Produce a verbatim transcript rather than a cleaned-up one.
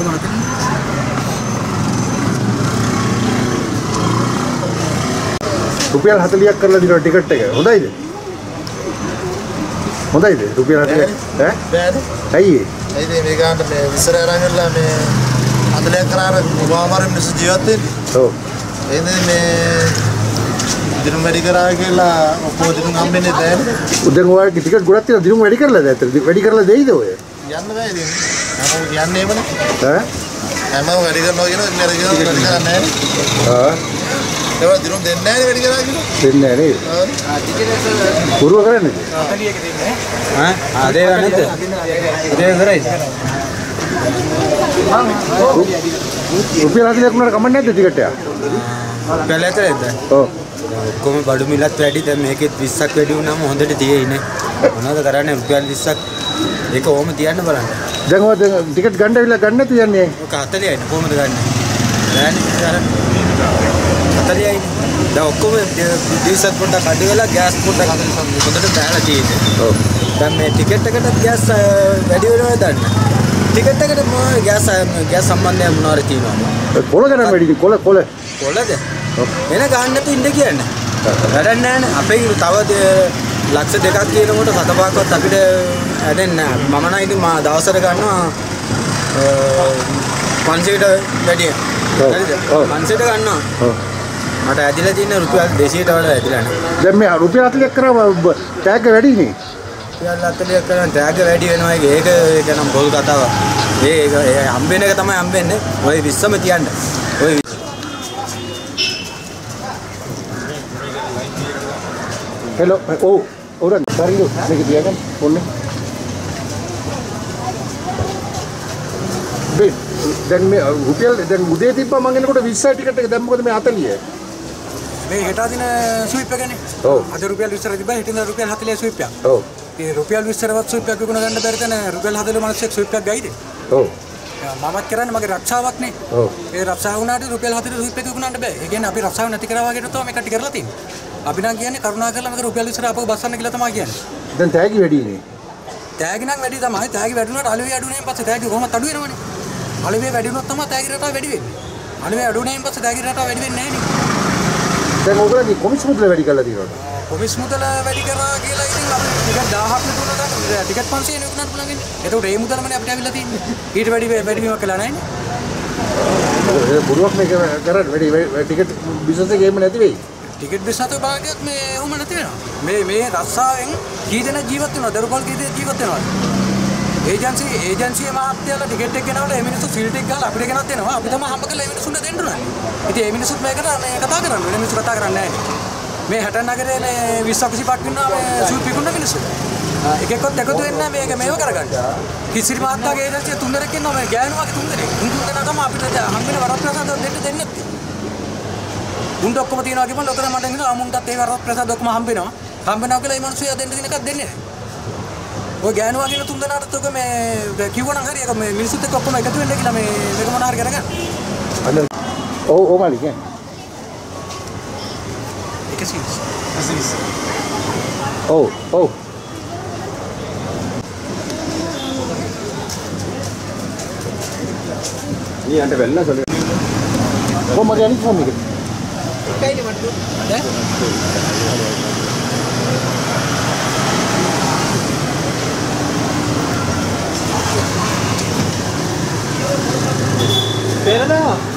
මතකද? රුපියල් හතලිහක් කරලා දිනවා ටිකට් එක. හොඳයිද? හොඳයිද? රුපියල් හතලිහක් ඈ? බෑද? ඇයි ඒ? ඇයිද මේ ගානට මේ විසර අරන් ගිහලා මේ හතලිහක් කරාර මොබාමාරෙ මිනිස්සු ජීවත් වෙන්නේ. ඔව්. එහෙනම් මේ දිනුම් වැඩි කරා කියලා ඔක්කොම දිනුම් හම්බෙන්නේ නැහැ. උදෙන් ඔයාලගේ ටිකට් ගොඩක් තියෙනවා දිනුම් වැඩි කරලාද ඇත්තට? වැඩි කරලා දෙයිද ඔය? යන්න බෑ ඉතින්. හැමෝම කියන්නේ එහෙමනේ. ඈ? හැමෝම වැඩි කරනවා කියනවා ඉතින් වැඩි කරනවා වැඩි කරන්නේ නැහැ. ආ. ඒවා දිනුම් දෙන්නේ නැහැ වැඩි කරා කියනවා. දෙන්නේ නැහැ නේද? ආ ටිකට් පුරුව කරන්නේ. හතලිහක දෙන්නේ ඈ ආදේ නැද්ද? ආදේ කරයිද? රුපියල් හතලිහක් උනාට කමක් නැද්ද ටිකට් එක? පැලතරේද? ඔව්. ඔක්කොම බඩු මිලත් වැඩි දැන් මේකෙත් විස්සක් වැඩි වුණාම හොඳට තියෙයිනේ. මොනවද කරන්නේ රුපියල් විස්සක් ඒක ඕම තියන්න බලන්න. දැන් ඔය ටිකට් ගන්න ඇවිල්ලා ගන්න නැතු යන්නේ. ඔක හතලිහයි කොහොමද ගන්නෙ? බෑනේ අර හතලිහයි. දැන් ඔක්කොම ඩීසල් පොඩ්ඩක් අඩු වෙලා ගෑස් පොඩ්ඩක් හොඳට බෑලා තියෙන්නේ. ඔව්. දැන් මේ ටිකට් එකට ගෑස් වැඩි වෙනවද දන්නේ? ටිකට් එකට මොන ගෑස් ගෑස් සම්බන්ධය මොනවාරි තියෙනවද? කොළ ගන්න වැඩි කොළ කොළ. කොළද? එන ගන්න නැතු ඉන්න කියන්නේ. වැඩක් නැහැනේ. අපේ තව ලක්ෂ දෙකක් කියනකොට සත පහක්වත් අපිට ඇදෙන්නේ නැහැ. මම නම් ඉතින් මා දවසට ගන්නවා පන්සියයට වැඩිය. හරිද? පන්සියයට ගන්නවා. ඔව්. මට ඇදිලා තියෙන රුපියල් දෙසීයට වඩා ඇදිලා නැහැ. දැන් මේ රුපියල් හතලිහක් කරාම ටැග් වැඩිනේ. රුපියල් හතලිහක් කරන් ටැග් වැඩි වෙනවා. ඒක ඒක නම් බොල් කතාවක්. ඒක ඒ හම්බෙන එක තමයි හම්බෙන්නේ. ඔය විස්සම තියන්න. ඔය හෙලෝ ඔව් ඔරන් පරිදු මේක තියාගන්න ඕනේ. බේ දැන් මේ රුපියල් දැන් උදේ තිබ්බා මං එනකොට විස්සයි ටිකට් එක දැන් මොකද මේ හතලිය? මේ හෙට අදින ස්විප් එකනේ. ඔව්. අද රුපියල් විස්සක් තිබ්බා හිටින් රුපියල් හතලිහ ස්විප් එක. ඔව්. ඒ රුපියල් විස්සක්වත් ස්විප් එකක් විකුණ ගන්න බැරි තැන රුපියල් හතලිහ මිනිස්සෙක් ස්විප් එකක් ගයිද? ඔව්. මමත් කරන්නේ මගේ රක්ෂාවක් නේ. ඔව්. ඒ රක්ෂාව වුණාට රුපියල් හතලිහ ස්විප් එක විකුණන්න බෑ. ඒ කියන්නේ අපි රක්ෂාව නැති කරා වගේ තමයි මේක කටි කරලා තියෙන්නේ. අපි නම් කියන්නේ කරුණා කරලා මේක රුපියල් විස්සක් අපව බස්සන්න කියලා තමයි කියන්නේ. දැන් තෑගි වැඩිනේ. තෑගි නම් වැඩි තමයි. තෑගි වැඩි වුණාට අලුවේ අඩු වෙනින් පස්සේ තෑගි කොහොමද අඩු වෙනවනේ. අලුවේ වැඩි වුණොත් තමයි තෑගි රටාව වැඩි වෙන්නේ. අලුවේ අඩු වෙනින් පස්සේ තෑගි රටාව වැඩි වෙන්නේ නැහැ නේ. දැන් ඔයගොල්ලෝ කොමිස් මුදල වැඩි කරලා තියෙනවද? කොමිස් මුදල වැඩි කරා කියලා ඉතින් අපි ටිකට් දහයක් නෙතුන ගන්න. ටිකට් පන්සියයක් නෙකුණාට පුළුවන් වෙන්නේ. ඒකට ඒ මුදලමනේ අපිට අවිල්ලා තියෙන්නේ. ඊට වැඩි වැඩි වීමක් කළා නැහැ නේ. ඒ බුරුවක් මේක කරන්නේ වැඩි ටිකට් බිස්නස් එකේ එහෙම නැති වෙයි. ටිකට් බිස්නස් එක භාගයක් මේ උම නැති වෙනවා. මේ මේ රස්සාවෙන් කී දෙනෙක් ජීවත් වෙනවද? දරුපල් කී දෙනෙක් ජීවත් වෙනවද? ඒජන්සි ඒජන්සියේ මහත්තයාලා ටිකට් එක ගෙනවලා ඒ මිනිස්සු ෆීල්ඩ් එක ගාලා අපිට ගෙනත් දෙනවා. අපි තමයි හම්බ කරලා ඒ මිනිස්සුන්ට දෙන්න ඕනේ. ඉතින් ඒ මිනිස්සුත් මේකට මේ කතා කරන්නේ. වෙන මිනිස්සු කතා කරන්නේ නැහැ. මේ හැටන් නගරේ මේ විස්සක් විසිපහක් ඉන්නවා මේ සූප් විකුණන මිනිස්සු. එක එක්කත් එකතු වෙන්නේ මේක මේව කරගන්න. කිසිරි මහත්තයාගේ ඒජන්සිය තුන් දෙනෙක් ඉන්නවා මේ ගෑනුවාගේ තුන් දෙනෙක්. තුන් දෙනා තමයි අපිට හම්බෙන වරප්‍රසාද දෙන්න දෙන්නේ නැත්තේ. උන්ට ඔක්කොම තියනවා කියපන් ඔතන මට හිතෙනවා අමුන්ටත් ඒ වරප්‍රසාද ඔක්කොම හම්බෙනවා. හම්බෙනවා කියලා මේ මිනිස්සු දෙන්න දින එකක් දෙන්නේ නැහැ. ඔය ගෑනුවා කියන තුන් දෙනාටත් ඔක මේ කිව්වනම් හරි ඒක මේ මිනිස්සුත් එක්ක ඔක්කොම එකතු වෙන්න කියලා මේ මේක මොන හරි කරගන්න. අන්න ඔව් ඔව් මාලික. එකසිය විස්ස. ඔව් ඔව්. ඊ අන්ට වෙන්න සොල. කොහොමද යන්නේ ෆෝන් එක? එකයිනේ මට. ඈ? පේනද?